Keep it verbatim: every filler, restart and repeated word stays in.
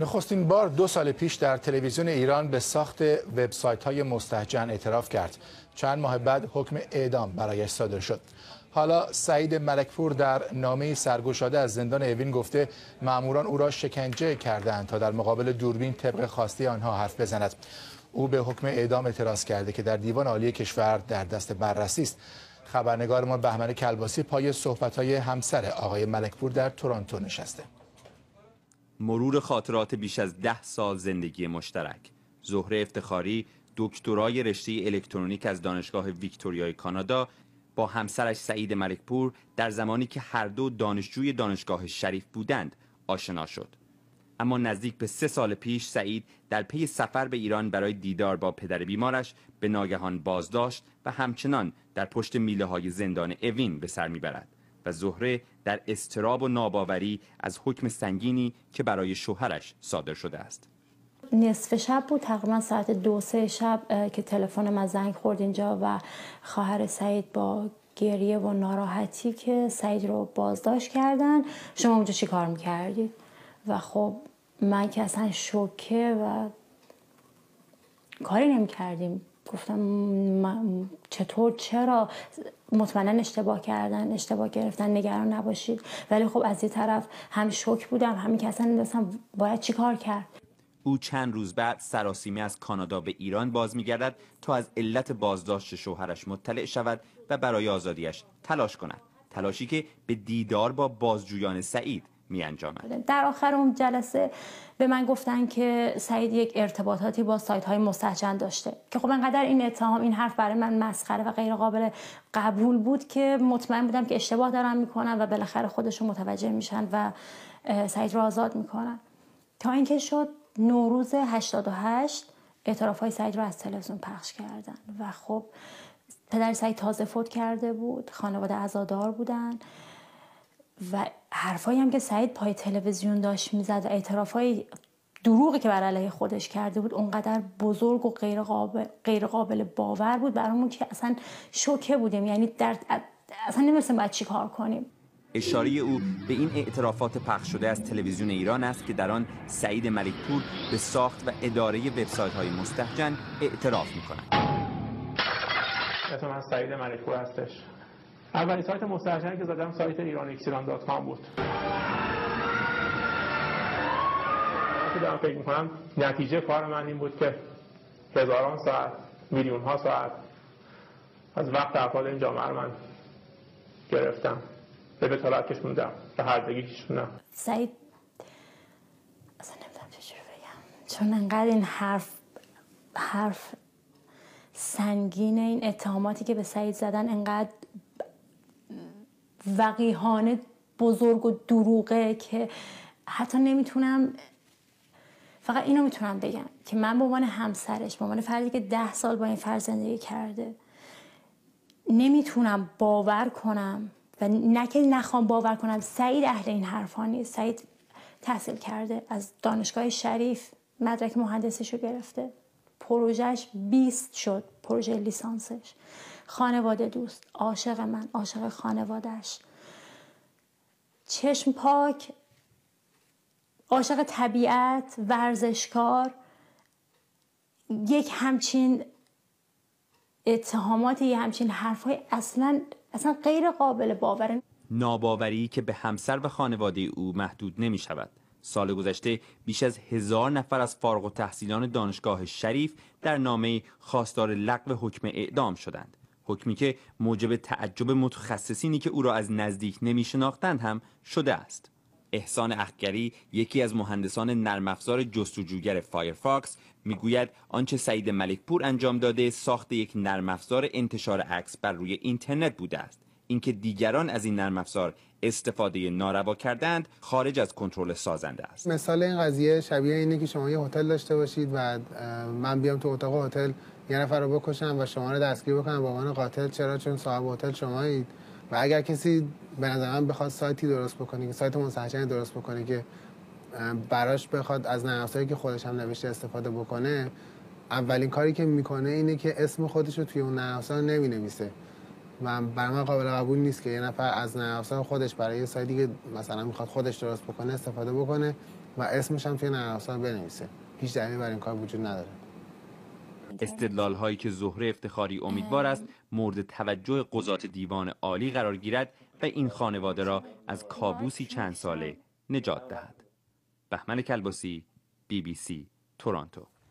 نخستین بار دو سال پیش در تلویزیون ایران به ساخت وبسایت‌های مستهجن اعتراف کرد. چند ماه بعد حکم اعدام برایش صادر شد. حالا سعید ملکپور در نامه‌ای سرگشاده از زندان اوین گفته ماموران او را شکنجه کردند تا در مقابل دوربین طبق خواسته آنها حرف بزند. او به حکم اعدام اعتراض کرده که در دیوان عالی کشور در دست بررسی است. خبرنگارمان بهمن کلباسی پای صحبت‌های همسر آقای ملکپور در تورنتو نشسته. مرور خاطرات بیش از ده سال زندگی مشترک. زهره افتخاری، دکترای رشته الکترونیک از دانشگاه ویکتوریای کانادا، با همسرش سعید ملکپور در زمانی که هر دو دانشجوی دانشگاه شریف بودند آشنا شد. اما نزدیک به سه سال پیش سعید در پی سفر به ایران برای دیدار با پدر بیمارش به ناگهان بازداشت و همچنان در پشت میله های زندان اوین به سر میبرد و زهره در اضطراب و ناباوری از حکم سنگینی که برای شوهرش صادر شده است. نصف شب بود، تقریبا ساعت دو سه شب که تلفن من زنگ خورد اینجا و خواهر سعید با گریه و ناراحتی که سعید رو بازداشت کردن. شما اونجا چی کار میکردید؟ و خب من که اصلا شوکه و کاری نمیکردیم. گفتم من چطور، چرا؟ مطمئنا اشتباه کردن، اشتباه گرفتن، نگران نباشید. ولی خب از یه طرف هم شوک بودم، همین که اصلا نمی‌دونستم باید چی کار کرد. او چند روز بعد سراسیمه از کانادا به ایران باز می‌گردد تا از علت بازداشت شوهرش مطلع شود و برای آزادیش تلاش کند. تلاشی که به دیدار با بازجویان سعید می انجامد. در آخر اون جلسه به من گفتن که سعید یک ارتباطاتی با سایت های مستهجن داشته که خب انقدر این اتهام، این حرف برای من مسخره و غیر قابل قبول بود که مطمئن بودم که اشتباه دارن میکنن و بالاخره خودشون متوجه میشن و سعید رو آزاد میکنن. تا اینکه شد نوروز هشتاد و هشت اعتراف های سعید رو از تلویزیون پخش کردن و خب پدر سعید تازه فوت کرده بود، خانواده عزادار بودن و حرفایی هم که سعید پای تلویزیون داشت میزد و اعترافای دروغی که بر علیه خودش کرده بود اونقدر بزرگ و غیر قابل غیر قابل باور بود برامون که اصلا شوکه بودیم. یعنی در اصلا نمی‌دونستیم باید چی کار کنیم. اشاره او به این اعترافات پخش شده از تلویزیون ایران است که در آن سعید ملکپور به ساخت و اداره وبسایت‌های مستهجن اعتراف می‌کند. اسم من سعید ملکپور هستش. اولین سایت مستهجنی که زدم سایت ایران اکسیران دات کام بود. که دارم فکر میکنم نتیجه کار من این بود که هزاران ساعت، میلیون ها ساعت از وقت افراد این جامعه رو من گرفتم، به بتالت کشوندم، به هردگی کشوندم. سعید اصلا نمیدونم چجوری بگم، چون انقدر این حرف حرف سنگین، این اتهاماتی که به سعید زدن انقدر وقیحانه بزرگ و دروغه که حتی نمیتونم، فقط اینو میتونم بگم که من به عنوان همسرش، به عنوان فردی که ده سال با این فرد زندگی کرده، نمیتونم باور کنم و نه که نخوام باور کنم سعید اهل این حرفا نیست. سعید تحصیل کرده، از دانشگاه شریف مدرک مهندسیشو گرفته، پروژهش بیست شد، پروژه لیسانسش. خانواده دوست، عاشق من، عاشق خانوادهش، چشم پاک، عاشق طبیعت، ورزشکار. یک همچین اتهامات، یک همچین حرفای اصلا اصلا غیر قابل باوره. ناباوری که به همسر و خانواده او محدود نمی شود. سال گذشته بیش از هزار نفر از فارغ التحصیلان دانشگاه شریف در نامه خواستار لغو حکم اعدام شدند. حکمی که موجب تعجب متخصصینی که او را از نزدیک نمی شناختند هم شده است. احسان اخگری، یکی از مهندسان نرم افزار جستجوگر فایرفاکس، میگوید آنچه سعید ملکپور انجام داده ساخت یک نرم افزار انتشار عکس بر روی اینترنت بوده است. اینکه دیگران از این نرم افزار استفاده ناروا کردند خارج از کنترل سازنده است. مثال این قضیه شبیه اینه که شما یه هتل داشته باشید و من بیام تو اتاق هتل یه نفر رو بکشم و شما رو دستگیر بکنم به عنوان قاتل. چرا؟ چون صاحب هتل شمایید. و اگر کسی به نظر من بخواد سایتی درست بکنه، که سایت مستهجن درست بکنه که براش بخواد از نرم افزاری که خودش هم نوشته استفاده بکنه، اولین کاری که میکنه اینه که اسم خودش رو توی اون نرم افزار نمینویسه و برای من قابل قبول نیست که یه نفر از نرم افزار خودش برای یه سایتی که مثلا میخواد خودش درست بکنه استفاده بکنه و اسمش هم توی نرم افزار بنویسه. هیچ دلیلی برای این کار وجود نداره. استدلال هایی که زهره افتخاری امیدوار است مورد توجه قضات دیوان عالی قرار گیرد و این خانواده را از کابوسی چند ساله نجات دهد. بهمن کلباسی، بی بی سی، تورنتو.